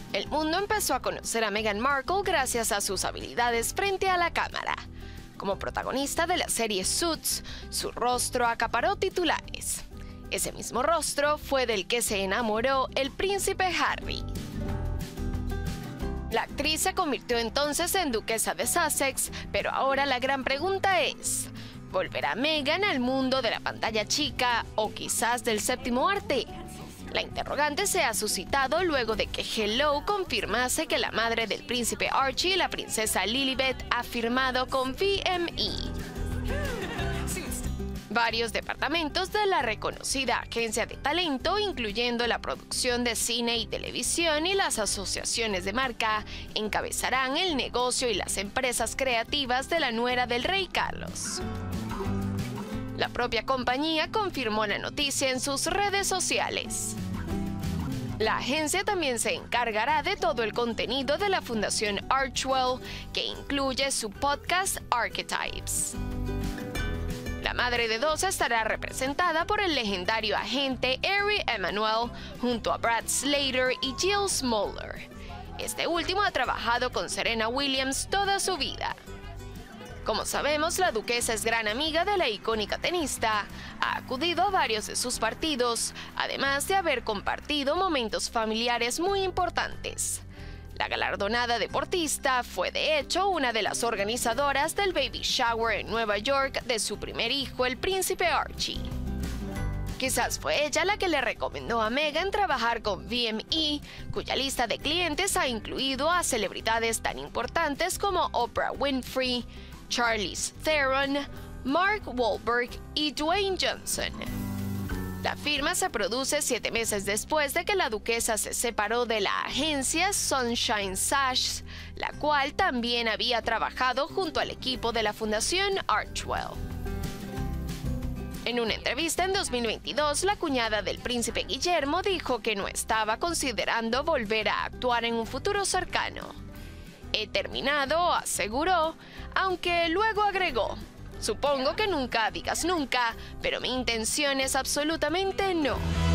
El mundo empezó a conocer a Meghan Markle gracias a sus habilidades frente a la cámara. Como protagonista de la serie Suits, su rostro acaparó titulares. Ese mismo rostro fue del que se enamoró el príncipe Harry. La actriz se convirtió entonces en duquesa de Sussex, pero ahora la gran pregunta es: ¿volverá Meghan al mundo de la pantalla chica o quizás del séptimo arte? La interrogante se ha suscitado luego de que Hello confirmase que la madre del príncipe Archie, la princesa Lilibet, ha firmado con VME. Varios departamentos de la reconocida agencia de talento, incluyendo la producción de cine y televisión y las asociaciones de marca, encabezarán el negocio y las empresas creativas de la nuera del rey Carlos. La propia compañía confirmó la noticia en sus redes sociales. La agencia también se encargará de todo el contenido de la Fundación Archewell, que incluye su podcast Archetypes. La madre de dos estará representada por el legendario agente Ari Emanuel, junto a Brad Slater y Jill Smoller. Este último ha trabajado con Serena Williams toda su vida. Como sabemos, la duquesa es gran amiga de la icónica tenista, ha acudido a varios de sus partidos, además de haber compartido momentos familiares muy importantes. La galardonada deportista fue de hecho una de las organizadoras del baby shower en Nueva York de su primer hijo, el príncipe Archie. Quizás fue ella la que le recomendó a Meghan trabajar con VME, cuya lista de clientes ha incluido a celebridades tan importantes como Oprah Winfrey, Charlize Theron, Mark Wahlberg y Dwayne Johnson. La firma se produce 7 meses después de que la duquesa se separó de la agencia Sunshine Sash, la cual también había trabajado junto al equipo de la Fundación Archewell. En una entrevista en 2022, la cuñada del príncipe Guillermo dijo que no estaba considerando volver a actuar en un futuro cercano. He terminado, aseguró, aunque luego agregó: supongo que nunca digas nunca, pero mi intención es absolutamente no.